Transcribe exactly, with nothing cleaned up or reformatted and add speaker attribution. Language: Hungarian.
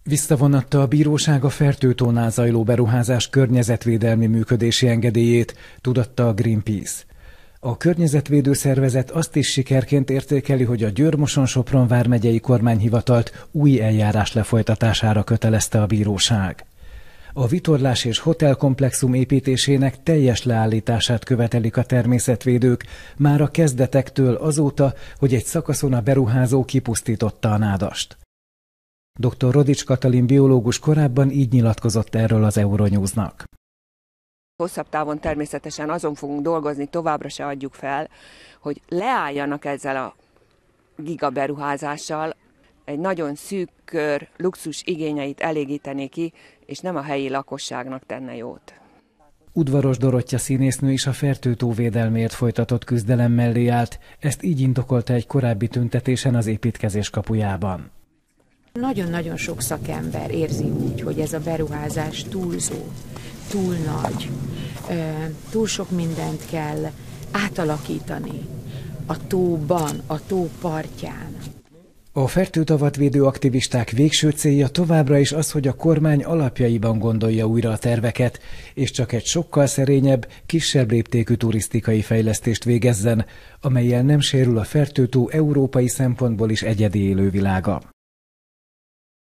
Speaker 1: Visszavonatta a bíróság a Fertőtónál zajló beruházás környezetvédelmi működési engedélyét, tudatta a Greenpeace. A környezetvédő szervezet azt is sikerként értékeli, hogy a Győr-Moson-Sopron vármegyei kormányhivatalt új eljárás lefolytatására kötelezte a bíróság. A vitorlás és hotelkomplexum építésének teljes leállítását követelik a természetvédők, már a kezdetektől azóta, hogy egy szakaszon a beruházó kipusztította a nádast. doktor Rodics Katalin biológus korábban így nyilatkozott erről az Euronewsnak.
Speaker 2: Hosszabb távon természetesen azon fogunk dolgozni, továbbra se adjuk fel, hogy leálljanak ezzel a gigaberuházással, egy nagyon szűk kör luxus igényeit elégítené ki, és nem a helyi lakosságnak tenne jót.
Speaker 1: Udvaros Dorottya színésznő is a Fertőtó védelmért folytatott küzdelem mellé állt, ezt így indokolta egy korábbi tüntetésen az építkezés kapujában.
Speaker 3: Nagyon-nagyon sok szakember érzi úgy, hogy ez a beruházás túlzó, túl nagy, túl sok mindent kell átalakítani a tóban, a tó partján.
Speaker 1: A fertőtavat védő aktivisták végső célja továbbra is az, hogy a kormány alapjaiban gondolja újra a terveket, és csak egy sokkal szerényebb, kisebb léptékű turisztikai fejlesztést végezzen, amellyel nem sérül a Fertőtó európai szempontból is egyedi élővilága.